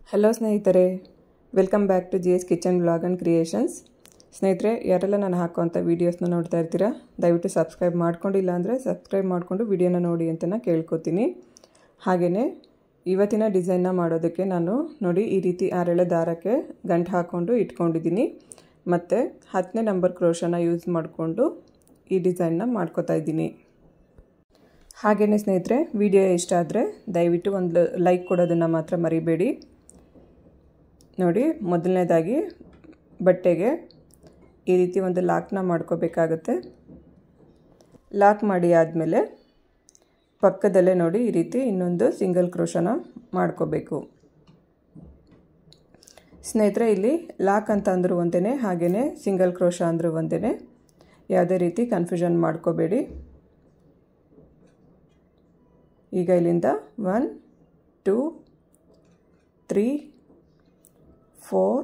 Hello ಸ್ನೇಹಿತರೆ, welcome back to G S kitchen vlog and creations. ಸ್ನೇಹಿತರೆ, ಯಾರೆಲ್ಲ ನಾನು ಹಾಕುವಂಥ ವೀಡಿಯೋಸ್ನ ನೋಡ್ತಾ ಇರ್ತೀರಾ, ದಯವಿಟ್ಟು ಸಬ್ಸ್ಕ್ರೈಬ್ ಮಾಡ್ಕೊಂಡಿಲ್ಲ ಅಂದರೆ ಸಬ್ಸ್ಕ್ರೈಬ್ ಮಾಡಿಕೊಂಡು ವಿಡಿಯೋನ ನೋಡಿ ಅಂತ ನಾನು ಕೇಳ್ಕೊತೀನಿ. ಹಾಗೆಯೇ ಇವತ್ತಿನ ಡಿಸೈನ್ನ ಮಾಡೋದಕ್ಕೆ ನಾನು ನೋಡಿ ಈ ರೀತಿ 6 ಎಳೆ ದಾರಕ್ಕೆ ಗಂಟು ಹಾಕ್ಕೊಂಡು ಇಟ್ಕೊಂಡಿದ್ದೀನಿ. ಮತ್ತು 10ನೇ ನಂಬರ್ ಕ್ರೋಶನ ಯೂಸ್ ಮಾಡಿಕೊಂಡು ಈ ಡಿಸೈನ್ನ ಮಾಡ್ಕೋತಾ ಇದ್ದೀನಿ. ಹಾಗೆಯೇ ಸ್ನೇಹಿತರೆ, ವಿಡಿಯೋ ಇಷ್ಟ ಆದರೆ ದಯವಿಟ್ಟು ಒಂದು ಲೈಕ್ ಕೊಡೋದನ್ನು ಮಾತ್ರ ಮರಿಬೇಡಿ. ನೋಡಿ, ಮೊದಲನೇದಾಗಿ ಬಟ್ಟೆಗೆ ಈ ರೀತಿ ಒಂದು ಲಾಕ್ನ ಮಾಡ್ಕೋಬೇಕಾಗುತ್ತೆ. ಲಾಕ್ ಮಾಡಿ ಆದಮೇಲೆ ಪಕ್ಕದಲ್ಲೇ ನೋಡಿ ಈ ರೀತಿ ಇನ್ನೊಂದು ಸಿಂಗಲ್ ಕ್ರೋಶನ ಮಾಡ್ಕೋಬೇಕು. ಸ್ನೇಹಿತರೆ, ಇಲ್ಲಿ ಲಾಕ್ ಅಂತ ಅಂದರೂ ಒಂದೇ, ಹಾಗೆಯೇ ಸಿಂಗಲ್ ಕ್ರೋಶ ಅಂದರೂ ಒಂದೇ. ಯಾವುದೇ ರೀತಿ ಕನ್ಫ್ಯೂಷನ್ ಮಾಡ್ಕೋಬೇಡಿ. ಈಗ ಇಲ್ಲಿಂದ 1 2 3 4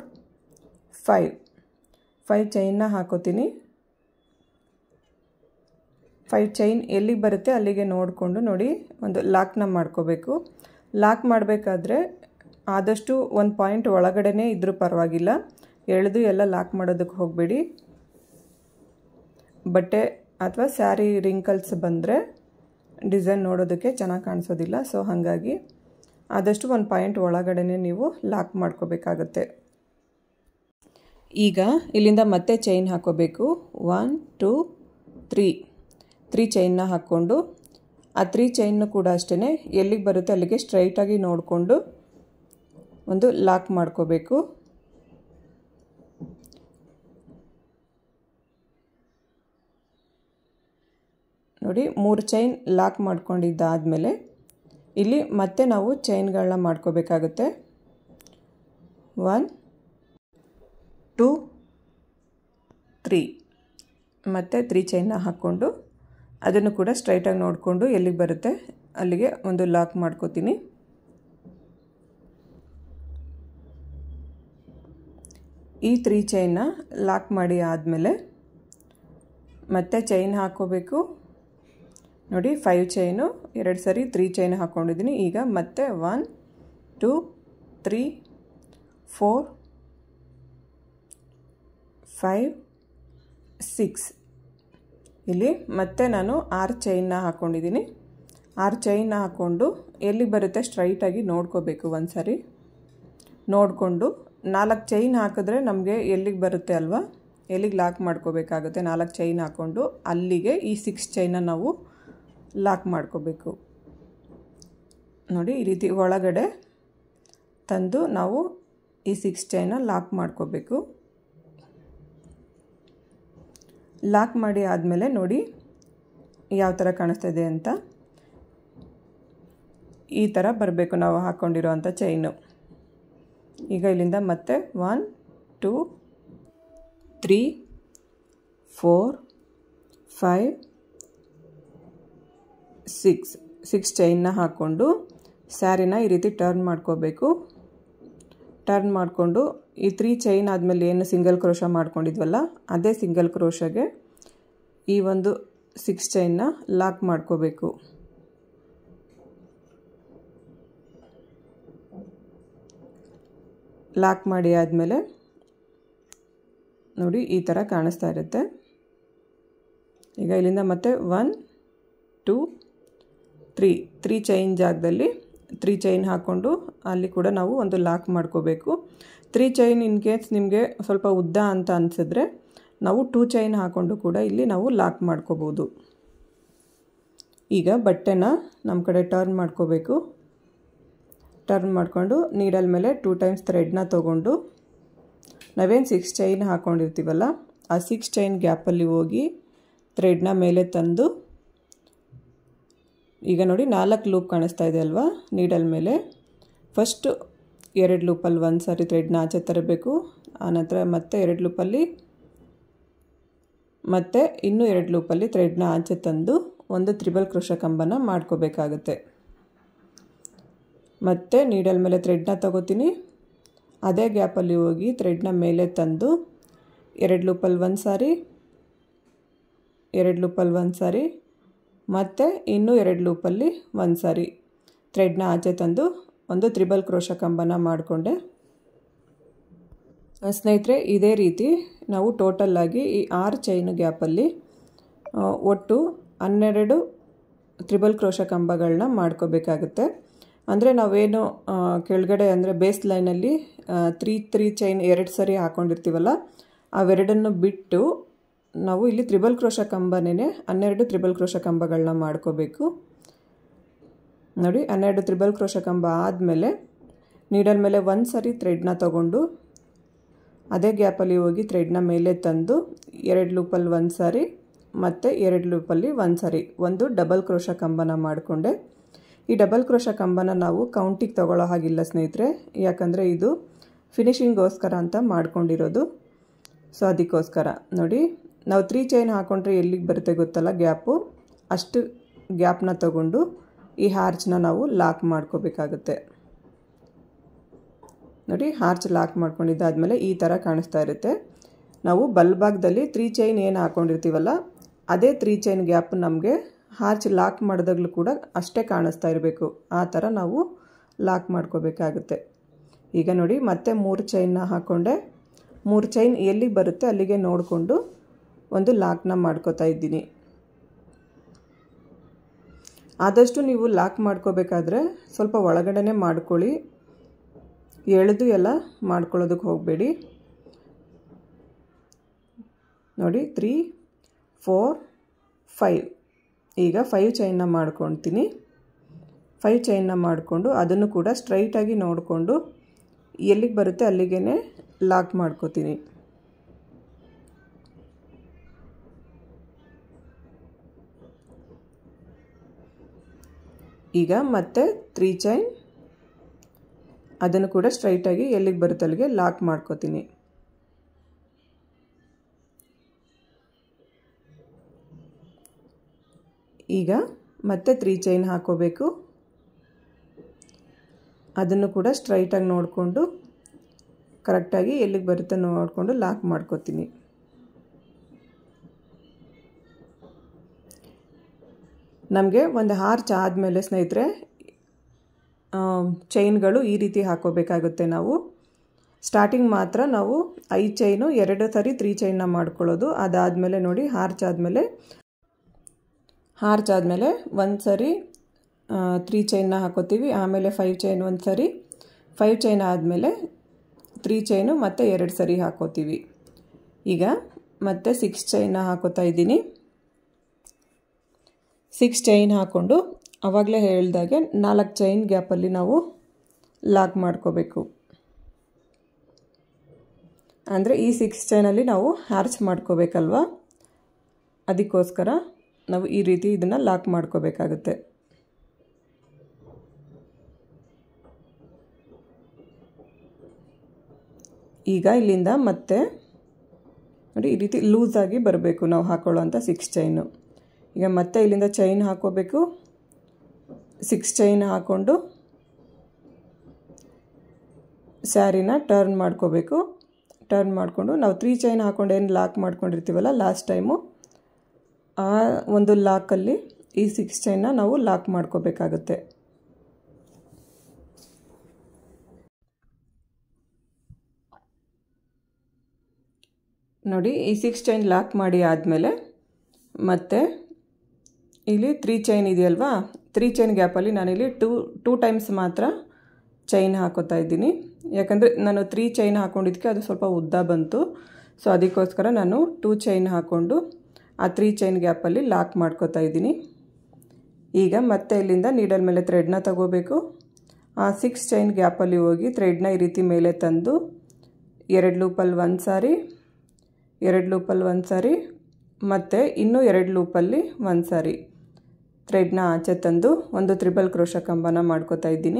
5 ಚೈನ್ನ ಹಾಕೋತೀನಿ. 5 ಚೈನ್ ಎಲ್ಲಿಗೆ ಬರುತ್ತೆ ಅಲ್ಲಿಗೆ ನೋಡಿಕೊಂಡು ನೋಡಿ ಒಂದು ಲಾಕ್ನ ಮಾಡ್ಕೋಬೇಕು. ಲಾಕ್ ಮಾಡಬೇಕಾದ್ರೆ ಆದಷ್ಟು ಒಂದು ಪಾಯಿಂಟ್ ಒಳಗಡೆನೇ ಇದ್ರೂ ಪರವಾಗಿಲ್ಲ, ಎಳೆದು ಎಲ್ಲ ಲಾಕ್ ಮಾಡೋದಕ್ಕೆ ಹೋಗಬೇಡಿ. ಬಟ್ಟೆ ಅಥವಾ ಸ್ಯಾರಿ ರಿಂಕಲ್ಸ್ ಬಂದರೆ ಡಿಸೈನ್ ನೋಡೋದಕ್ಕೆ ಚೆನ್ನಾಗಿ ಕಾಣಿಸೋದಿಲ್ಲ. ಸೊ ಹಾಗಾಗಿ ಆದಷ್ಟು ಒಂದು ಪಾಯಿಂಟ್ ಒಳಗಡೆನೇ ನೀವು ಲಾಕ್ ಮಾಡ್ಕೋಬೇಕಾಗತ್ತೆ. ಈಗ ಇಲ್ಲಿಂದ ಮತ್ತೆ ಚೈನ್ ಹಾಕೋಬೇಕು. 1 2 3 ಚೈನ್ನ ಹಾಕ್ಕೊಂಡು ಆ 3 ಚೈನ್ನು ಕೂಡ ಅಷ್ಟೇ ಎಲ್ಲಿಗೆ ಬರುತ್ತೆ ಅಲ್ಲಿಗೆ ಸ್ಟ್ರೈಟಾಗಿ ನೋಡಿಕೊಂಡು ಒಂದು ಲಾಕ್ ಮಾಡ್ಕೋಬೇಕು. ನೋಡಿ, 3 ಚೈನ್ ಲಾಕ್ ಮಾಡ್ಕೊಂಡಿದ್ದಾದಮೇಲೆ ಇಲ್ಲಿ ಮತ್ತೆ ನಾವು ಚೈನ್ಗಳನ್ನ ಮಾಡ್ಕೋಬೇಕಾಗುತ್ತೆ. 1 2 3 ಮತ್ತು 3 ಚೈನ್ನ ಹಾಕ್ಕೊಂಡು ಅದನ್ನು ಕೂಡ ಸ್ಟ್ರೈಟಾಗಿ ನೋಡಿಕೊಂಡು ಎಲ್ಲಿಗೆ ಬರುತ್ತೆ ಅಲ್ಲಿಗೆ ಒಂದು ಲಾಕ್ ಮಾಡ್ಕೋತೀನಿ. ಈ 3 ಚೈನ್ನ ಲಾಕ್ ಮಾಡಿ ಆದಮೇಲೆ ಮತ್ತೆ ಚೈನ್ ಹಾಕ್ಕೋಬೇಕು. ನೋಡಿ, 5 ಚೈನು 2 ಸರಿ 3 ಚೈನ್ ಹಾಕ್ಕೊಂಡಿದ್ದೀನಿ. ಈಗ ಮತ್ತೆ 1 2 3 4 5 6 ಇಲ್ಲಿ ಮತ್ತೆ ನಾನು 6 ಚೈನ್ನ ಹಾಕ್ಕೊಂಡಿದ್ದೀನಿ. 6 ಚೈನ್ನ ಹಾಕ್ಕೊಂಡು ಎಲ್ಲಿಗೆ ಬರುತ್ತೆ ಸ್ಟ್ರೈಟಾಗಿ ನೋಡ್ಕೋಬೇಕು. ಒಂದು ಸರಿ ನೋಡಿಕೊಂಡು 4 ಚೈನ್ ಹಾಕಿದ್ರೆ ನಮಗೆ ಎಲ್ಲಿಗೆ ಬರುತ್ತೆ ಅಲ್ವಾ, ಎಲ್ಲಿಗೆ ಲಾಕ್ ಮಾಡ್ಕೋಬೇಕಾಗುತ್ತೆ. 4 ಚೈನ್ ಹಾಕ್ಕೊಂಡು ಅಲ್ಲಿಗೆ ಈ 6 ಚೈನ್ನ ನಾವು ಲಾಕ್ ಮಾಡ್ಕೋಬೇಕು. ನೋಡಿ, ಈ ರೀತಿ ಒಳಗಡೆ ತಂದು ನಾವು ಈ 6 ಚೈನ್ನ ಲಾಕ್ ಮಾಡ್ಕೋಬೇಕು. ಲಾಕ್ ಮಾಡಿ ಆದಮೇಲೆ ನೋಡಿ ಯಾವ ಥರ ಕಾಣಿಸ್ತಾ ಇದೆ ಅಂತ. ಈ ಥರ ಬರಬೇಕು ನಾವು ಹಾಕ್ಕೊಂಡಿರೋವಂಥ ಚೈನು. ಈಗ ಇಲ್ಲಿಂದ ಮತ್ತೆ 1 2 3 4 5 6 ಚೈನ್ನ ಹಾಕ್ಕೊಂಡು ಸ್ಯಾರಿನ ಈ ರೀತಿ ಟರ್ನ್ ಮಾಡ್ಕೋಬೇಕು. ಟರ್ನ್ ಮಾಡಿಕೊಂಡು ಈ 3 ಚೈನ್ ಆದಮೇಲೆ ಏನು ಸಿಂಗಲ್ ಕ್ರೋಶ ಮಾಡ್ಕೊಂಡಿದ್ವಲ್ಲ ಅದೇ ಸಿಂಗಲ್ ಕ್ರೋಶಗೆ ಈ ಒಂದು 6 ಚೈನ್ನ ಲಾಕ್ ಮಾಡ್ಕೋಬೇಕು. ಲಾಕ್ ಮಾಡಿ ಆದಮೇಲೆ ನೋಡಿ ಈ ಥರ ಕಾಣಿಸ್ತಾ ಇರುತ್ತೆ. ಈಗ ಇಲ್ಲಿಂದ ಮತ್ತೆ 1 2 3 ಚೈನ್ ಜಾಗದಲ್ಲಿ 3 ಚೈನ್ ಹಾಕ್ಕೊಂಡು ಅಲ್ಲಿ ಕೂಡ ನಾವು ಒಂದು ಲಾಕ್ ಮಾಡ್ಕೋಬೇಕು. 3 ಚೈನ್ ಇನ್ ಕೇಸ್ ನಿಮಗೆ ಸ್ವಲ್ಪ ಉದ್ದ ಅಂತ ಅನಿಸಿದ್ರೆ ನಾವು 2 ಚೈನ್ ಹಾಕ್ಕೊಂಡು ಕೂಡ ಇಲ್ಲಿ ನಾವು ಲಾಕ್ ಮಾಡ್ಕೋಬೋದು. ಈಗ ಬಟ್ಟೆನ ನಮ್ಮ ಕಡೆ ಟರ್ನ್ ಮಾಡ್ಕೋಬೇಕು. ಟರ್ನ್ ಮಾಡಿಕೊಂಡು ನೀಡಲ್ ಮೇಲೆ 2 ಟೈಮ್ಸ್ ಥ್ರೆಡ್ನ ತೊಗೊಂಡು ನಾವೇನು 6 ಚೈನ್ ಹಾಕ್ಕೊಂಡಿರ್ತೀವಲ್ಲ ಆ 6 ಚೈನ್ ಗ್ಯಾಪಲ್ಲಿ ಹೋಗಿ ಥ್ರೆಡ್ನ ಮೇಲೆ ತಂದು ಈಗ ನೋಡಿ 4 ಲೂಪ್ ಕಾಣಿಸ್ತಾ ಇದೆ ಅಲ್ವಾ ನೀಡಲ್ ಮೇಲೆ. ಫಸ್ಟು 2 ಲೂಪಲ್ಲಿ ಒಂದು ಸಾರಿ ಥ್ರೆಡ್ನ ಆಚೆ ತರಬೇಕು. ಆನಂತರ ಮತ್ತೆ 2 ಲೂಪಲ್ಲಿ ಮತ್ತೆ ಇನ್ನೂ 2 ಲೂಪಲ್ಲಿ ಥ್ರೆಡ್ನ ಆಚೆ ತಂದು ಒಂದು ತ್ರಿಬಲ್ ಕ್ರೋಶ ಕಂಬನ ಮಾಡ್ಕೋಬೇಕಾಗುತ್ತೆ. ಮತ್ತೆ ನೀಡಲ್ ಮೇಲೆ ಥ್ರೆಡ್ನ ತಗೋತೀನಿ. ಅದೇ ಗ್ಯಾಪಲ್ಲಿ ಹೋಗಿ ಥ್ರೆಡ್ನ ಮೇಲೆ ತಂದು 2 ಲೂಪಲ್ಲಿ ಒಂದು ಸಾರಿ 2 ಲೂಪಲ್ಲಿ ಒಂದು ಸಾರಿ ಮತ್ತು ಇನ್ನೂ 2 ಲೂಪಲ್ಲಿ ಒಂದು ಸಾರಿ ಥ್ರೆಡ್ನ ಆಚೆ ತಂದು ಒಂದು ತ್ರಿಬಲ್ ಕ್ರೋಶ ಕಂಬನ ಮಾಡಿಕೊಂಡೆ. ಸ್ನೇಹಿತರೆ, ಇದೇ ರೀತಿ ನಾವು ಟೋಟಲ್ಲಾಗಿ ಈ 6 ಚೈನ್ ಗ್ಯಾಪಲ್ಲಿ ಒಟ್ಟು 12 ತ್ರಿಬಲ್ ಕ್ರೋಶ ಕಂಬಗಳನ್ನ ಮಾಡ್ಕೋಬೇಕಾಗುತ್ತೆ. ಅಂದರೆ ನಾವೇನು ಕೆಳಗಡೆ ಅಂದರೆ ಬೇಸ್ ಲೈನಲ್ಲಿ 3 ಚೈನ್ 2 ಸರಿ ಹಾಕ್ಕೊಂಡಿರ್ತೀವಲ್ಲ, ಅವೆರಡನ್ನು ಬಿಟ್ಟು ನಾವು ಇಲ್ಲಿ ತ್ರಿಬಲ್ ಕ್ರೋಶ ಕಂಬನೇ 12 ತ್ರಿಬಲ್ ಕ್ರೋಶ ಕಂಬಗಳನ್ನ ಮಾಡ್ಕೋಬೇಕು. ನೋಡಿ, 12 ತ್ರಿಬಲ್ ಕ್ರೋಶ ಕಂಬ ಆದಮೇಲೆ ನೀಡಲ್ ಮೇಲೆ ಒಂದು ಸರಿ ಥ್ರೆಡ್ನ ತಗೊಂಡು ಅದೇ ಗ್ಯಾಪಲ್ಲಿ ಹೋಗಿ ಥ್ರೆಡ್ನ ಮೇಲೆ ತಂದು 2 ಲೂಪಲ್ಲಿ ಒಂದು ಸಾರಿ ಮತ್ತು 2 ಲೂಪಲ್ಲಿ ಒಂದು ಸಾರಿ ಒಂದು ಡಬಲ್ ಕ್ರೋಶ ಕಂಬನ ಮಾಡಿಕೊಂಡೆ. ಈ ಡಬಲ್ ಕ್ರೋಶ ಕಂಬನ ನಾವು ಕೌಂಟಿಗೆ ತಗೊಳ್ಳೋ ಹಾಗಿಲ್ಲ ಸ್ನೇಹಿತರೆ, ಯಾಕಂದರೆ ಇದು ಫಿನಿಶಿಂಗೋಸ್ಕರ ಅಂತ ಮಾಡ್ಕೊಂಡಿರೋದು. ಸೊ ಅದಕ್ಕೋಸ್ಕರ ನೋಡಿ, ನಾವು 3 ಚೈನ್ ಹಾಕ್ಕೊಂಡ್ರೆ ಎಲ್ಲಿಗೆ ಬರುತ್ತೆ ಗೊತ್ತಲ್ಲ ಗ್ಯಾಪು, ಅಷ್ಟು ಗ್ಯಾಪ್ನ ತಗೊಂಡು ಈ ಹಾರ್ಚ್ನ ನಾವು ಲಾಕ್ ಮಾಡ್ಕೋಬೇಕಾಗುತ್ತೆ. ನೋಡಿ, ಹಾರ್ಚ್ ಲಾಕ್ ಮಾಡ್ಕೊಂಡಿದ್ದಾದಮೇಲೆ ಈ ಥರ ಕಾಣಿಸ್ತಾ ಇರುತ್ತೆ. ನಾವು ಬಲ್ಭಾಗದಲ್ಲಿ 3 ಚೈನ್ ಏನು ಹಾಕ್ಕೊಂಡಿರ್ತೀವಲ್ಲ, ಅದೇ 3 ಚೈನ್ ಗ್ಯಾಪ್ ನಮಗೆ ಹಾರ್ಚ್ ಲಾಕ್ ಮಾಡಿದಾಗಲೂ ಕೂಡ ಅಷ್ಟೇ ಕಾಣಿಸ್ತಾ ಇರಬೇಕು. ಆ ಥರ ನಾವು ಲಾಕ್ ಮಾಡ್ಕೋಬೇಕಾಗುತ್ತೆ. ಈಗ ನೋಡಿ, ಮತ್ತೆ 3 ಚೈನ್ನ ಹಾಕ್ಕೊಂಡೆ. 3 ಚೈನ್ ಎಲ್ಲಿಗೆ ಬರುತ್ತೆ ಅಲ್ಲಿಗೆ ನೋಡಿಕೊಂಡು ಒಂದು ಲಾಕ್ನ ಮಾಡ್ಕೋತಾ ಇದ್ದೀನಿ. ಆದಷ್ಟು ನೀವು ಲಾಕ್ ಮಾಡ್ಕೋಬೇಕಾದ್ರೆ ಸ್ವಲ್ಪ ಒಳಗಡೆನೇ ಮಾಡ್ಕೊಳ್ಳಿ, ಎಳೆದು ಎಲ್ಲ ಮಾಡ್ಕೊಳ್ಳೋದಕ್ಕೆ ಹೋಗಬೇಡಿ. ನೋಡಿ, 3, 4, 5 ಈಗ 5 ಚೈನ್ನ ಮಾಡ್ಕೊಳ್ತೀನಿ. 5 ಚೈನ್ನ ಮಾಡಿಕೊಂಡು ಅದನ್ನು ಕೂಡ ಸ್ಟ್ರೈಟಾಗಿ ನೋಡಿಕೊಂಡು ಎಲ್ಲಿಗೆ ಬರುತ್ತೆ ಅಲ್ಲಿಗೆ ಲಾಕ್ ಮಾಡ್ಕೋತೀನಿ. ಈಗ ಮತ್ತೆ 3 ಚೈನ್ ಅದನ್ನು ಕೂಡ ಸ್ಟ್ರೈಟಾಗಿ ಎಲ್ಲಿಗೆ ಬರುತ್ತೆ ಅಲ್ಲಿಗೆ ಲಾಕ್ ಮಾಡ್ಕೋತೀನಿ. ಈಗ ಮತ್ತೆ 3 ಚೈನ್ ಹಾಕೋಬೇಕು. ಅದನ್ನು ಕೂಡ ಸ್ಟ್ರೈಟಾಗಿ ನೋಡಿಕೊಂಡು ಕರೆಕ್ಟಾಗಿ ಎಲ್ಲಿಗೆ ಬರುತ್ತೆ ನೋಡಿಕೊಂಡು ಲಾಕ್ ಮಾಡ್ಕೋತೀನಿ. ನಮಗೆ ಒಂದು ಹಾರ್ಚ್ ಆದಮೇಲೆ ಸ್ನೇಹಿತರೆ ಚೈನ್ಗಳು ಈ ರೀತಿ ಹಾಕೋಬೇಕಾಗುತ್ತೆ. ನಾವು ಸ್ಟಾರ್ಟಿಂಗ್ ಮಾತ್ರ ನಾವು 5 ಚೈನು 2 ಸರಿ 3 ಚೈನ್ನ ಮಾಡ್ಕೊಳ್ಳೋದು. ಅದಾದಮೇಲೆ ನೋಡಿ, ಹಾರ್ಚ್ ಆದಮೇಲೆ ಒಂದು ಸರಿ 3 ಚೈನ್ನ ಹಾಕೋತೀವಿ. ಆಮೇಲೆ 5 ಚೈನ್ ಒಂದು ಸರಿ, 5 ಚೈನ್ ಆದಮೇಲೆ 3 ಚೈನು ಮತ್ತು 2 ಸರಿ ಹಾಕೋತೀವಿ. ಈಗ ಮತ್ತೆ 6 ಚೈನ್ನ ಹಾಕೋತಾ ಇದ್ದೀನಿ. 6 ಚೈನ್ ಹಾಕ್ಕೊಂಡು ಆವಾಗಲೇ ಹೇಳಿದಾಗೆ 4 ಚೈನ್ ಗ್ಯಾಪಲ್ಲಿ ನಾವು ಲಾಕ್ ಮಾಡ್ಕೋಬೇಕು. ಅಂದರೆ ಈ 6 ಚೈನಲ್ಲಿ ನಾವು ಹಾರ್ಚ್ ಮಾಡ್ಕೋಬೇಕಲ್ವ, ಅದಕ್ಕೋಸ್ಕರ ನಾವು ಈ ರೀತಿ ಇದನ್ನು ಲಾಕ್ ಮಾಡ್ಕೋಬೇಕಾಗುತ್ತೆ. ಈಗ ಇಲ್ಲಿಂದ ಮತ್ತೆ ನೋಡಿ, ಈ ರೀತಿ ಲೂಸಾಗಿ ಬರಬೇಕು ನಾವು ಹಾಕೊಳ್ಳೋ ಅಂಥ 6 ಚೈನು. ಈಗ ಮತ್ತೆ ಇಲ್ಲಿಂದ ಚೈನ್ ಹಾಕೋಬೇಕು. 6 ಚೈನ್ ಹಾಕ್ಕೊಂಡು ಸ್ಯಾರಿನ ಟರ್ನ್ ಮಾಡ್ಕೋಬೇಕು. ಟರ್ನ್ ಮಾಡಿಕೊಂಡು ನಾವು 3 ಚೈನ್ ಹಾಕ್ಕೊಂಡು ಏನು ಲಾಕ್ ಮಾಡ್ಕೊಂಡಿರ್ತೀವಲ್ಲ ಲಾಸ್ಟ್ ಟೈಮು, ಆ ಒಂದು ಲಾಕಲ್ಲಿ ಈ 6 ಚೈನ್ನ ನಾವು ಲಾಕ್ ಮಾಡ್ಕೋಬೇಕಾಗುತ್ತೆ. ನೋಡಿ, ಈ 6 ಚೈನ್ ಲಾಕ್ ಮಾಡಿ ಆದಮೇಲೆ ಮತ್ತೆ ಇಲ್ಲಿ 3 ಚೈನ್ ಇದೆಯಲ್ವಾ, 3 ಚೈನ್ ಗ್ಯಾಪಲ್ಲಿ ನಾನಿಲ್ಲಿ ಟೂ ಟೈಮ್ಸ್ ಮಾತ್ರ ಚೈನ್ ಹಾಕೋತಾ ಇದ್ದೀನಿ. ಯಾಕಂದರೆ ನಾನು 3 ಚೈನ್ ಹಾಕ್ಕೊಂಡಿದ್ದಕ್ಕೆ ಅದು ಸ್ವಲ್ಪ ಉದ್ದ ಬಂತು. ಸೊ ಅದಕ್ಕೋಸ್ಕರ ನಾನು 2 ಚೈನ್ ಹಾಕ್ಕೊಂಡು ಆ 3 ಚೈನ್ ಗ್ಯಾಪಲ್ಲಿ ಲಾಕ್ ಮಾಡ್ಕೋತಾ ಇದ್ದೀನಿ. ಈಗ ಮತ್ತೆ ಇಲ್ಲಿಂದ ನೀಡಲ್ ಮೇಲೆ ಥ್ರೆಡ್ನ ತಗೋಬೇಕು. ಆ 6 ಚೈನ್ ಗ್ಯಾಪಲ್ಲಿ ಹೋಗಿ ಥ್ರೆಡ್ನ ಈ ರೀತಿ ಮೇಲೆ ತಂದು 2 ಲೂಪಲ್ಲಿ ಒಂದು ಸಾರಿ, 2 ಲೂಪಲ್ಲಿ ಒಂದು ಸಾರಿ ಮತ್ತು ಇನ್ನೂ 2 ಲೂಪಲ್ಲಿ ಒಂದು ಸಾರಿ ಥ್ರೆಡ್ನ ಆಚೆ ತಂದು ಒಂದು ತ್ರಿಬಲ್ ಕ್ರೋಶ ಕಂಬನ ಮಾಡ್ಕೋತಾ ಇದ್ದೀನಿ.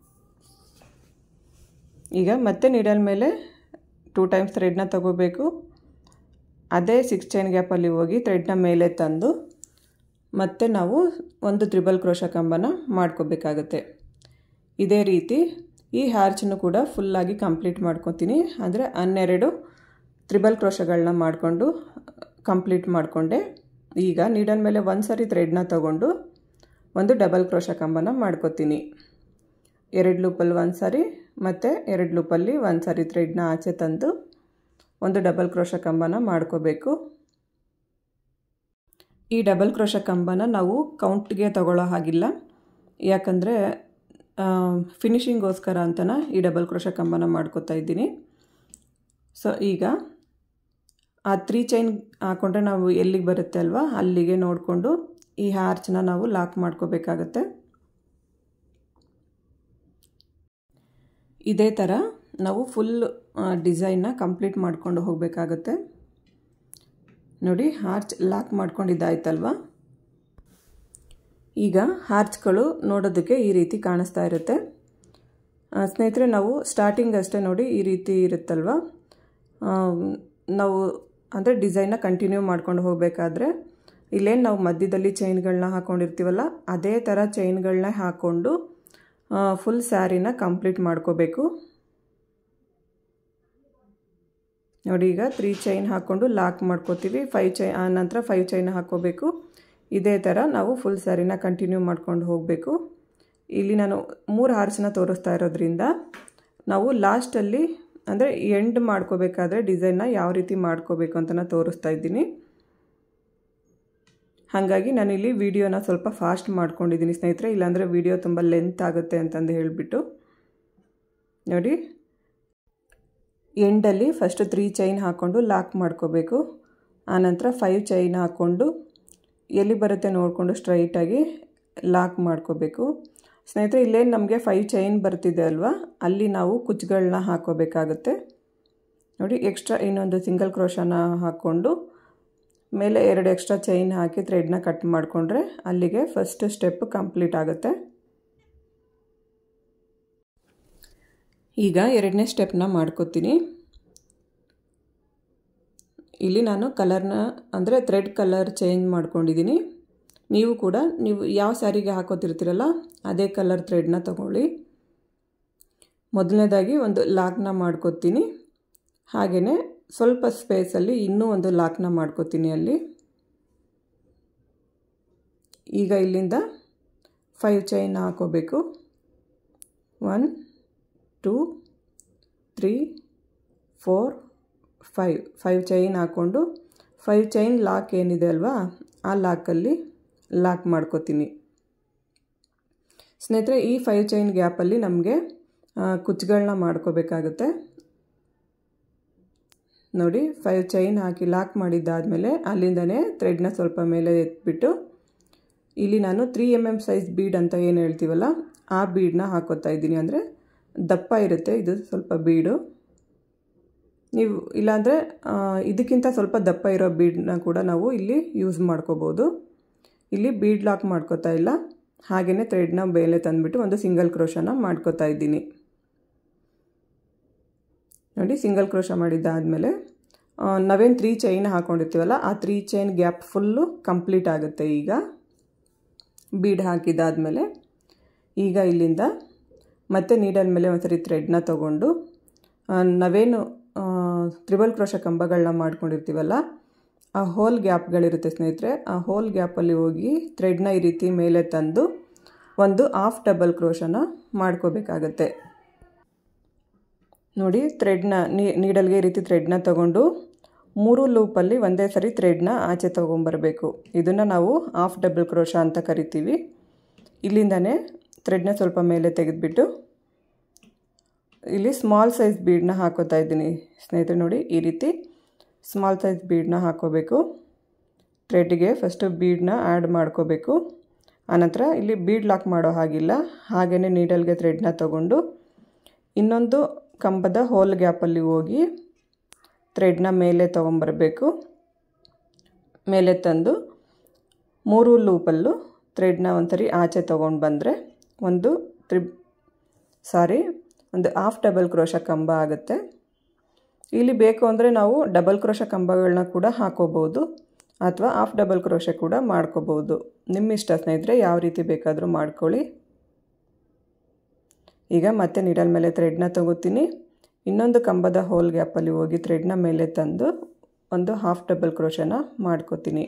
ಈಗ ಮತ್ತೆ ನೀಡಲ್ ಮೇಲೆ 2 ಟೈಮ್ಸ್ ಥ್ರೆಡ್ನ ತಗೋಬೇಕು. ಅದೇ 6 ಚೈನ್ ಗ್ಯಾಪಲ್ಲಿ ಹೋಗಿ ಥ್ರೆಡ್ನ ಮೇಲೆ ತಂದು ಮತ್ತೆ ನಾವು ಒಂದು ತ್ರಿಬಲ್ ಕ್ರೋಶ ಕಂಬನ ಮಾಡ್ಕೋಬೇಕಾಗುತ್ತೆ. ಇದೇ ರೀತಿ ಈ ಹಾರ್ಚನ್ನು ಕೂಡ ಫುಲ್ಲಾಗಿ ಕಂಪ್ಲೀಟ್ ಮಾಡ್ಕೊತೀನಿ. ಅಂದರೆ 12 ತ್ರಿಬಲ್ ಕ್ರೋಶಗಳನ್ನ ಮಾಡಿಕೊಂಡು ಕಂಪ್ಲೀಟ್ ಮಾಡಿಕೊಂಡೆ. ಈಗ ನೀಡಲ್ ಮೇಲೆ ಒಂದು ಸರಿ ಥ್ರೆಡ್ನ ತಗೊಂಡು ಒಂದು ಡಬಲ್ ಕ್ರೋಶ ಕಂಬನ ಮಾಡ್ಕೋತೀನಿ. 2 ಲೂಪಲ್ಲಿ ಒಂದು ಸಾರಿ ಮತ್ತು 2 ಲೂಪಲ್ಲಿ ಒಂದು ಸಾರಿ ಥ್ರೆಡ್ನ ಆಚೆ ತಂದು ಒಂದು ಡಬಲ್ ಕ್ರೋಶ ಕಂಬನ ಮಾಡ್ಕೋಬೇಕು. ಈ ಡಬಲ್ ಕ್ರೋಶ ಕಂಬನ ನಾವು ಕೌಂಟ್ಗೆ ತಗೊಳ್ಳೋ ಹಾಗಿಲ್ಲ, ಯಾಕಂದರೆ ಫಿನಿಷಿಂಗೋಸ್ಕರ ಅಂತನ ಈ ಡಬಲ್ ಕ್ರೋಶ ಕಂಬನ ಮಾಡ್ಕೋತಾ ಇದ್ದೀನಿ. ಸೊ ಈಗ ಆ 3 ಚೈನ್ ಹಾಕ್ಕೊಂಡ್ರೆ ನಾವು ಎಲ್ಲಿಗೆ ಬರುತ್ತೆ ಅಲ್ವಾ ಅಲ್ಲಿಗೆ ನೋಡಿಕೊಂಡು ಈ ಆರ್ಚನ್ನ ನಾವು ಲಾಕ್ ಮಾಡ್ಕೋಬೇಕಾಗತ್ತೆ. ಇದೇ ಥರ ನಾವು ಫುಲ್ ಡಿಸೈನ್ನ ಕಂಪ್ಲೀಟ್ ಮಾಡ್ಕೊಂಡು ಹೋಗಬೇಕಾಗತ್ತೆ. ನೋಡಿ ಆರ್ಚ್ ಲಾಕ್ ಮಾಡ್ಕೊಂಡಿದ್ದಾಯ್ತಲ್ವ. ಈಗ ಆರ್ಚ್ಗಳು ನೋಡೋದಕ್ಕೆ ಈ ರೀತಿ ಕಾಣಿಸ್ತಾ ಇರುತ್ತೆ. ಸ್ನೇಹಿತರೆ, ನಾವು ಸ್ಟಾರ್ಟಿಂಗ್ ಅಷ್ಟೇ ನೋಡಿ ಈ ರೀತಿ ಇರುತ್ತಲ್ವ, ನಾವು ಅಂದರೆ ಡಿಸೈನ್ನ ಕಂಟಿನ್ಯೂ ಮಾಡ್ಕೊಂಡು ಹೋಗಬೇಕಾದ್ರೆ ಇಲ್ಲೇನು ನಾವು ಮಧ್ಯದಲ್ಲಿ ಚೈನ್ಗಳನ್ನ ಹಾಕ್ಕೊಂಡಿರ್ತೀವಲ್ಲ ಅದೇ ಥರ ಚೈನ್ಗಳನ್ನ ಹಾಕ್ಕೊಂಡು ಫುಲ್ ಸ್ಯಾರಿನ ಕಂಪ್ಲೀಟ್ ಮಾಡ್ಕೋಬೇಕು. ನೋಡಿ ಈಗ 3 ಚೈನ್ ಹಾಕ್ಕೊಂಡು ಲಾಕ್ ಮಾಡ್ಕೋತೀವಿ. 5 ಚೈನ್ ಆ ನಂತರ 5 ಚೈನ್ ಹಾಕ್ಕೋಬೇಕು. ಇದೇ ಥರ ನಾವು ಫುಲ್ ಸ್ಯಾರಿನ ಕಂಟಿನ್ಯೂ ಮಾಡ್ಕೊಂಡು ಹೋಗಬೇಕು. ಇಲ್ಲಿ ನಾನು 3 ಹಾರ್ಸನ್ನ ತೋರಿಸ್ತಾ ಇರೋದ್ರಿಂದ ನಾವು ಲಾಸ್ಟಲ್ಲಿ ಅಂದರೆ ಎಂಡ್ ಮಾಡ್ಕೋಬೇಕಾದ್ರೆ ಡಿಸೈನ್ನ ಯಾವ ರೀತಿ ಮಾಡ್ಕೋಬೇಕು ಅಂತ ನಾನು ತೋರಿಸ್ತಾ ಇದ್ದೀನಿ. ಹಾಗಾಗಿ ನಾನಿಲ್ಲಿ ವಿಡಿಯೋನ ಸ್ವಲ್ಪ ಫಾಸ್ಟ್ ಮಾಡ್ಕೊಂಡಿದ್ದೀನಿ ಸ್ನೇಹಿತರೆ, ಇಲ್ಲಾಂದರೆ ವಿಡಿಯೋ ತುಂಬ ಲೆಂತ್ ಆಗುತ್ತೆ ಅಂತಂದು ಹೇಳಿಬಿಟ್ಟು. ನೋಡಿ ಎಂಡಲ್ಲಿ ಫಸ್ಟ್ 3 ಚೈನ್ ಹಾಕ್ಕೊಂಡು ಲಾಕ್ ಮಾಡ್ಕೋಬೇಕು. ಆನಂತರ 5 ಚೈನ್ ಹಾಕ್ಕೊಂಡು ಎಲ್ಲಿ ಬರುತ್ತೆ ನೋಡಿಕೊಂಡು ಸ್ಟ್ರೈಟಾಗಿ ಲಾಕ್ ಮಾಡ್ಕೋಬೇಕು. ಸ್ನೇಹಿತರೆ, ಇಲ್ಲೇನು ನಮಗೆ 5 ಚೈನ್ ಬರ್ತಿದೆ ಅಲ್ವಾ, ಅಲ್ಲಿ ನಾವು ಕುಚ್ಚುಗಳನ್ನ ಹಾಕೋಬೇಕಾಗುತ್ತೆ. ನೋಡಿ ಎಕ್ಸ್ಟ್ರಾ ಇನ್ನೊಂದು ಸಿಂಗಲ್ ಕ್ರೋಶನ ಹಾಕ್ಕೊಂಡು ಮೇಲೆ 2 ಎಕ್ಸ್ಟ್ರಾ ಚೈನ್ ಹಾಕಿ ಥ್ರೆಡ್ನ ಕಟ್ ಮಾಡಿಕೊಂಡ್ರೆ ಅಲ್ಲಿಗೆ ಫಸ್ಟ್ ಸ್ಟೆಪ್ ಕಂಪ್ಲೀಟ್ ಆಗುತ್ತೆ. ಈಗ 2ನೇ ಸ್ಟೆಪ್ನ ಮಾಡ್ಕೋತೀನಿ. ಇಲ್ಲಿ ನಾನು ಕಲರ್ನ ಅಂದರೆ ಥ್ರೆಡ್ ಕಲರ್ ಚೇಂಜ್ ಮಾಡ್ಕೊಂಡಿದ್ದೀನಿ. ನೀವು ಕೂಡ ನೀವು ಯಾವ ಸ್ಯಾರಿಗೆ ಹಾಕೋತಿರ್ತೀರಲ್ಲ ಅದೇ ಕಲರ್ ಥ್ರೆಡ್ನ ತಗೊಳ್ಳಿ. ಮೊದಲನೇದಾಗಿ ಒಂದು ಲಾಕ್ನ ಮಾಡ್ಕೋತೀನಿ. ಹಾಗೆಯೇ ಸ್ವಲ್ಪ ಸ್ಪೇಸಲ್ಲಿ ಇನ್ನೂ ಒಂದು ಲಾಕ್ನ ಮಾಡ್ಕೋತೀನಿ ಅಲ್ಲಿ. ಈಗ ಇಲ್ಲಿಂದ 5 ಚೈನ್ ಹಾಕೋಬೇಕು. 1 2 3 4 5 ಚೈನ್ ಹಾಕ್ಕೊಂಡು 5 ಚೈನ್ ಲಾಕ್ ಏನಿದೆ ಅಲ್ವಾ ಆ ಲಾಕಲ್ಲಿ ಲಾಕ್ ಮಾಡ್ಕೋತೀನಿ. ಸ್ನೇಹಿತರೆ, ಈ 5 ಚೈನ್ ಗ್ಯಾಪಲ್ಲಿ ನಮಗೆ ಕುಚ್ಚುಗಳನ್ನ ಮಾಡ್ಕೋಬೇಕಾಗುತ್ತೆ. ನೋಡಿ 5 ಚೈನ್ ಹಾಕಿ ಲಾಕ್ ಮಾಡಿದ್ದಾದಮೇಲೆ ಅಲ್ಲಿಂದನೇ ಥ್ರೆಡ್ನ ಸ್ವಲ್ಪ ಮೇಲೆ ಎತ್ಬಿಟ್ಟು ಇಲ್ಲಿ ನಾನು 3 mm ಸೈಜ್ ಬೀಡ್ ಅಂತ ಏನು ಹೇಳ್ತೀವಲ್ಲ ಆ ಬೀಡನ್ನ ಹಾಕೋತಾ ಇದ್ದೀನಿ. ಅಂದರೆ ದಪ್ಪ ಇರುತ್ತೆ ಇದು ಸ್ವಲ್ಪ ಬೀಡು. ನೀವು ಇಲ್ಲಾಂದರೆ ಇದಕ್ಕಿಂತ ಸ್ವಲ್ಪ ದಪ್ಪ ಇರೋ ಬೀಡನ್ನ ಕೂಡ ನಾವು ಇಲ್ಲಿ ಯೂಸ್ ಮಾಡ್ಕೋಬೋದು. ಇಲ್ಲಿ ಬೀಡ್ ಲಾಕ್ ಮಾಡ್ಕೋತಾ ಇಲ್ಲ, ಹಾಗೆಯೇ ಥ್ರೆಡ್ನ ಮೇಲೆ ತಂದುಬಿಟ್ಟು ಒಂದು ಸಿಂಗಲ್ ಕ್ರೋಶನ ಮಾಡ್ಕೋತಾ ಇದ್ದೀನಿ. ನೋಡಿ ಸಿಂಗಲ್ ಕ್ರೋಶ ಮಾಡಿದ್ದಾದಮೇಲೆ ನಾವೇನು 3 ಚೈನ್ ಹಾಕ್ಕೊಂಡಿರ್ತೀವಲ್ಲ ಆ 3 ಚೈನ್ ಗ್ಯಾಪ್ ಫುಲ್ಲು ಕಂಪ್ಲೀಟ್ ಆಗುತ್ತೆ. ಈಗ ಬೀಡ್ ಹಾಕಿದ್ದಾದಮೇಲೆ ಈಗ ಇಲ್ಲಿಂದ ಮತ್ತೆ ನೀಡಲ್ ಮೇಲೆ ಒಂದ್ಸರಿ ಥ್ರೆಡ್ನ ತೊಗೊಂಡು ನಾವೇನು ತ್ರಿಬಲ್ ಕ್ರೋಶ ಕಂಬಗಳನ್ನ ಮಾಡ್ಕೊಂಡಿರ್ತೀವಲ್ಲ ಆ ಹೋಲ್ ಗ್ಯಾಪ್ಗಳಿರುತ್ತೆ ಸ್ನೇಹಿತರೆ, ಆ ಹೋಲ್ ಗ್ಯಾಪಲ್ಲಿ ಹೋಗಿ ಥ್ರೆಡ್ನ ಈ ರೀತಿ ಮೇಲೆ ತಂದು ಒಂದು ಹಾಫ್ ಡಬಲ್ ಕ್ರೋಶನ ಮಾಡ್ಕೋಬೇಕಾಗತ್ತೆ. ನೋಡಿ ಥ್ರೆಡ್ನ ನೀಡಲ್ಗೆ ಈ ರೀತಿ ಥ್ರೆಡ್ನ ತಗೊಂಡು 3 ಲೂಪಲ್ಲಿ ಒಂದೇ ಸರಿ ಥ್ರೆಡ್ನ ಆಚೆ ತೊಗೊಂಬರಬೇಕು. ಇದನ್ನು ನಾವು ಹಾಫ್ ಡಬಲ್ ಕ್ರೋಶ ಅಂತ ಕರಿತೀವಿ. ಇಲ್ಲಿಂದನೇ ಥ್ರೆಡ್ನ ಸ್ವಲ್ಪ ಮೇಲೆ ತೆಗೆದುಬಿಟ್ಟು ಇಲ್ಲಿ ಸ್ಮಾಲ್ ಸೈಜ್ ಬೀಡನ್ನ ಹಾಕೋತಾ ಇದ್ದೀನಿ ಸ್ನೇಹಿತರೆ. ನೋಡಿ ಈ ರೀತಿ ಸ್ಮಾಲ್ ಸೈಜ್ ಬೀಡನ್ನ ಹಾಕೋಬೇಕು. ಥ್ರೆಡ್ಗೆ ಫಸ್ಟು ಬೀಡನ್ನ ಆ್ಯಡ್ ಮಾಡ್ಕೋಬೇಕು. ಆನಂತರ ಇಲ್ಲಿ ಬೀಡ್ ಲಾಕ್ ಮಾಡೋ ಹಾಗಿಲ್ಲ, ಹಾಗೆಯೇ ನೀಡಲ್ಗೆ ಥ್ರೆಡ್ನ ತಗೊಂಡು ಇನ್ನೊಂದು ಕಂಬದ ಹೋಲ್ ಗ್ಯಾಪಲ್ಲಿ ಹೋಗಿ ಥ್ರೆಡ್ನ ಮೇಲೆ ತೊಗೊಂಬರಬೇಕು. ಮೇಲೆ ತಂದು 3 ಲೂಪಲ್ಲೂ ಥ್ರೆಡ್ನ ಒಂದ್ಸರಿ ಆಚೆ ತೊಗೊಂಡು ಬಂದರೆ ಒಂದು ಹಾಫ್ ಡಬಲ್ ಕ್ರೋಶ ಕಂಬ ಆಗುತ್ತೆ. ಇಲ್ಲಿ ಬೇಕು ಅಂದರೆ ನಾವು ಡಬಲ್ ಕ್ರೋಶ ಕಂಬಗಳನ್ನ ಕೂಡ ಹಾಕೋಬೋದು ಅಥವಾ ಹಾಫ್ ಡಬಲ್ ಕ್ರೋಶ ಕೂಡ ಮಾಡ್ಕೋಬೋದು. ನಿಮ್ಮ ಇಷ್ಟ ಸ್ನೇಹಿತರೆ, ಯಾವ ರೀತಿ ಬೇಕಾದರೂ ಮಾಡ್ಕೊಳ್ಳಿ. ಈಗ ಮತ್ತೆ ನೀಡಲ್ ಮೇಲೆ ಥ್ರೆಡ್ನ ತಗೋತೀನಿ. ಇನ್ನೊಂದು ಕಂಬದ ಹೋಲ್ ಗ್ಯಾಪಲ್ಲಿ ಹೋಗಿ ಥ್ರೆಡ್ನ ಮೇಲೆ ತಂದು ಒಂದು ಹಾಫ್ ಡಬಲ್ ಕ್ರೋಶನ ಮಾಡ್ಕೋತೀನಿ.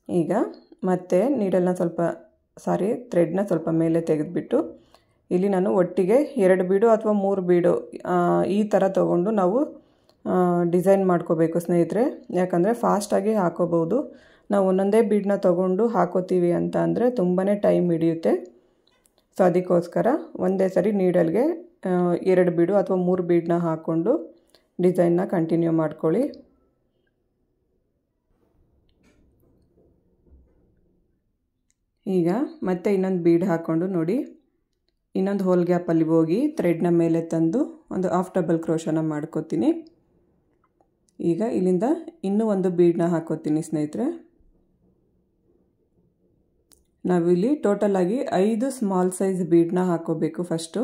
ಈಗ ಮತ್ತೆ ನೀಡಲ್ನ ಥ್ರೆಡ್ನ ಸ್ವಲ್ಪ ಮೇಲೆ ತೆಗೆದುಬಿಟ್ಟು ಇಲ್ಲಿ ನಾನು ಒಟ್ಟಿಗೆ 2 ಬೀಡು ಅಥವಾ 3 ಬೀಡು ಈ ಥರ ತೊಗೊಂಡು ನಾವು ಡಿಸೈನ್ ಮಾಡ್ಕೋಬೇಕು ಸ್ನೇಹಿತರೆ. ಯಾಕಂದರೆ ಫಾಸ್ಟಾಗಿ ಹಾಕೋಬಹುದು. ನಾವು ಒಂದೊಂದೇ ಬೀಡನ್ನ ತೊಗೊಂಡು ಹಾಕೋತೀವಿ ಅಂತ ಅಂದರೆ ತುಂಬಾ ಟೈಮ್ ಹಿಡಿಯುತ್ತೆ. ಸೊ ಅದಕ್ಕೋಸ್ಕರ ಒಂದೇ ಸರಿ ನೀಡಲ್ಗೆ 2 ಬೀಡು ಅಥವಾ 3 ಬೀಡನ್ನ ಹಾಕ್ಕೊಂಡು ಡಿಸೈನ್ನ ಕಂಟಿನ್ಯೂ ಮಾಡ್ಕೊಳ್ಳಿ. ಈಗ ಮತ್ತೆ ಇನ್ನೊಂದು ಬೀಡ್ ಹಾಕ್ಕೊಂಡು ನೋಡಿ, ಇನ್ನೊಂದು ಹೋಲ್ ಗ್ಯಾಪಲ್ಲಿ ಹೋಗಿ ಥ್ರೆಡ್ನ ಮೇಲೆ ತಂದು ಒಂದು ಹಾಫ್ ಡಬಲ್ ಕ್ರೋಶನ ಮಾಡ್ಕೋತೀನಿ. ಈಗ ಇಲ್ಲಿಂದ ಇನ್ನೂ ಒಂದು ಬೀಡನ್ನ ಹಾಕೋತೀನಿ ಸ್ನೇಹಿತರೆ. ನಾವಿಲ್ಲಿ ಟೋಟಲ್ ಆಗಿ 5 ಸ್ಮಾಲ್ ಸೈಜ್ ಬೀಡನ್ನ ಹಾಕೋಬೇಕು ಫಸ್ಟು.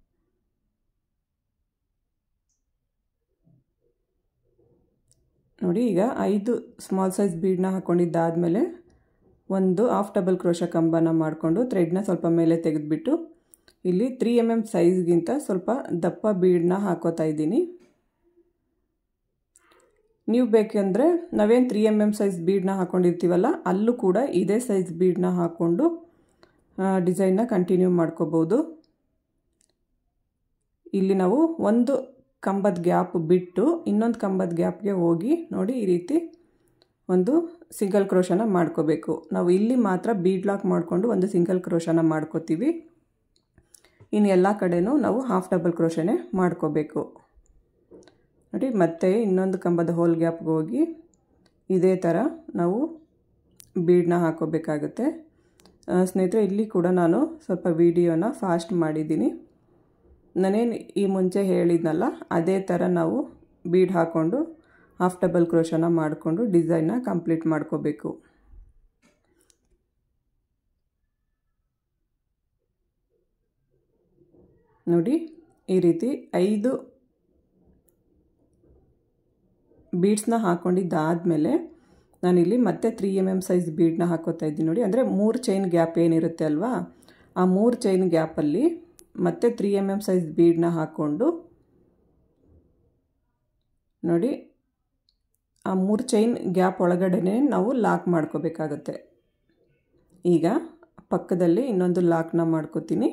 ನೋಡಿ, ಈಗ 5 ಸ್ಮಾಲ್ ಸೈಜ್ ಬೀಡನ್ನ ಹಾಕ್ಕೊಂಡಿದ್ದಾದಮೇಲೆ ಒಂದು ಹಾಫ್ ಡಬಲ್ ಕ್ರೋಶ ಕಂಬನ ಮಾಡಿಕೊಂಡು ಥ್ರೆಡ್ನ ಸ್ವಲ್ಪ ಮೇಲೆ ತೆಗೆದುಬಿಟ್ಟು ಇಲ್ಲಿ 3 mm ಸೈಜ್ಗಿಂತ ಸ್ವಲ್ಪ ದಪ್ಪ ಬೀಡನ್ನ ಹಾಕೋತಾ ಇದ್ದೀನಿ. ನೀವು ಬೇಕೆಂದರೆ ನಾವೇನು 3 mm ಸೈಜ್ ಬೀಡನ್ನ ಹಾಕ್ಕೊಂಡಿರ್ತೀವಲ್ಲ ಅಲ್ಲೂ ಕೂಡ ಇದೇ ಸೈಜ್ ಬೀಡನ್ನ ಹಾಕ್ಕೊಂಡು ಡಿಸೈನ್ನ ಕಂಟಿನ್ಯೂ ಮಾಡ್ಕೋಬೋದು. ಇಲ್ಲಿ ನಾವು ಒಂದು ಕಂಬದ ಗ್ಯಾಪ್ ಬಿಟ್ಟು ಇನ್ನೊಂದು ಕಂಬದ ಗ್ಯಾಪ್ಗೆ ಹೋಗಿ ನೋಡಿ ಈ ರೀತಿ ಒಂದು ಸಿಂಗಲ್ ಕ್ರೋಶನ ಮಾಡ್ಕೋಬೇಕು. ನಾವು ಇಲ್ಲಿ ಮಾತ್ರ ಬೀಡ್ ಲಾಕ್ ಮಾಡಿಕೊಂಡು ಒಂದು ಸಿಂಗಲ್ ಕ್ರೋಶನ ಮಾಡ್ಕೋತೀವಿ. ಇನ್ನು ಎಲ್ಲ ಕಡೆನೂ ನಾವು ಹಾಫ್ ಡಬಲ್ ಕ್ರೋಶನೇ ಮಾಡ್ಕೋಬೇಕು. ನೋಡಿ, ಮತ್ತೆ ಇನ್ನೊಂದು ಕಂಬದ ಹೋಲ್ ಗ್ಯಾಪ್ಗೆ ಹೋಗಿ ಇದೇ ಥರ ನಾವು ಬೀಡನ್ನ ಹಾಕೋಬೇಕಾಗುತ್ತೆ. ಸ್ನೇಹಿತರೆ, ಇಲ್ಲಿ ಕೂಡ ನಾನು ಸ್ವಲ್ಪ ವಿಡಿಯೋನ ಫಾಸ್ಟ್ ಮಾಡಿದ್ದೀನಿ. ನಾನೇನು ಈ ಮುಂಚೆ ಹೇಳಿದ್ನಲ್ಲ ಅದೇ ಥರ ನಾವು ಬೀಡ್ ಹಾಕ್ಕೊಂಡು ಹಾಫ್ ಡಬಲ್ ಕ್ರೋಶನ ಮಾಡಿಕೊಂಡು ಡಿಸೈನ್ನ ಕಂಪ್ಲೀಟ್ ಮಾಡ್ಕೋಬೇಕು. ನೋಡಿ, ಈ ರೀತಿ 5 ಬೀಡ್ಸ್ನ ಹಾಕ್ಕೊಂಡಿದ್ದಾದಮೇಲೆ ನಾನಿಲ್ಲಿ ಮತ್ತೆ 3 mm ಸೈಜ್ ಬೀಡನ್ನ ಹಾಕೋತಾ ಇದ್ದೀನಿ. ನೋಡಿ, ಅಂದರೆ 3 ಚೈನ್ ಗ್ಯಾಪ್ ಏನಿರುತ್ತೆ ಅಲ್ವಾ, ಆ 3 ಚೈನ್ ಗ್ಯಾಪಲ್ಲಿ ಮತ್ತೆ 3 mm ಸೈಜ್ ಬೀಡನ್ನ ಹಾಕ್ಕೊಂಡು ನೋಡಿ ಆ 3 ಚೈನ್ ಗ್ಯಾಪ್ ಒಳಗಡೆನೇ ನಾವು ಲಾಕ್ ಮಾಡ್ಕೋಬೇಕಾಗತ್ತೆ. ಈಗ ಪಕ್ಕದಲ್ಲಿ ಇನ್ನೊಂದು ಲಾಕ್ನ ಮಾಡ್ಕೋತೀನಿ.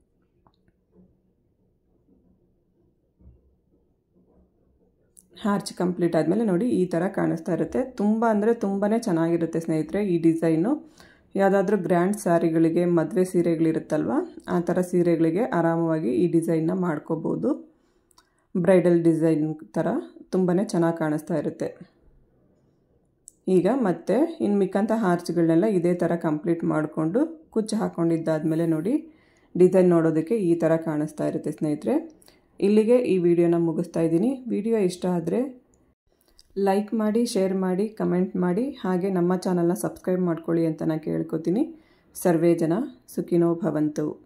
ಹಾರ್ಚ್ ಕಂಪ್ಲೀಟ್ ಆದಮೇಲೆ ನೋಡಿ ಈ ಥರ ಕಾಣಿಸ್ತಾ ಇರುತ್ತೆ. ತುಂಬ ಅಂದರೆ ತುಂಬಾ ಚೆನ್ನಾಗಿರುತ್ತೆ ಸ್ನೇಹಿತರೆ ಈ ಡಿಸೈನು. ಯಾವುದಾದ್ರೂ ಗ್ರ್ಯಾಂಡ್ ಸ್ಯಾರಿಗಳಿಗೆ, ಮದುವೆ ಸೀರೆಗಳಿರುತ್ತಲ್ವ ಆ ಥರ ಸೀರೆಗಳಿಗೆ ಆರಾಮವಾಗಿ ಈ ಡಿಸೈನ್ನ ಮಾಡ್ಕೋಬೋದು. ಬ್ರೈಡಲ್ ಡಿಸೈನ್ ಥರ ತುಂಬಾ ಚೆನ್ನಾಗಿ ಕಾಣಿಸ್ತಾ ಇರುತ್ತೆ. ಈಗ ಮತ್ತೆ ಇನ್ನು ಮಿಕ್ಕಂಥ ಹಾರ್ಚ್ಗಳನ್ನೆಲ್ಲ ಇದೇ ಥರ ಕಂಪ್ಲೀಟ್ ಮಾಡಿಕೊಂಡು ಕುಚ್ಚು ಹಾಕ್ಕೊಂಡಿದ್ದಾದಮೇಲೆ ನೋಡಿ ಡಿಸೈನ್ ನೋಡೋದಕ್ಕೆ ಈ ಥರ ಕಾಣಿಸ್ತಾ ಇರುತ್ತೆ ಸ್ನೇಹಿತರೆ. ಇಲ್ಲಿಗೆ ಈ ವಿಡಿಯೋನ ಮುಗಿಸ್ತಾ ಇದ್ದೀನಿ. ವಿಡಿಯೋ ಇಷ್ಟ ಆದರೆ ಲೈಕ್ ಮಾಡಿ, ಶೇರ್ ಮಾಡಿ, ಕಮೆಂಟ್ ಮಾಡಿ, ಹಾಗೆ ನಮ್ಮ ಚಾನಲ್ನ ಸಬ್ಸ್ಕ್ರೈಬ್ ಮಾಡ್ಕೊಳ್ಳಿ ಅಂತ ನಾನು ಕೇಳ್ಕೊತೀನಿ. ಸರ್ವೇ ಜನ ಸುಖಿನೋ ಭವಂತು.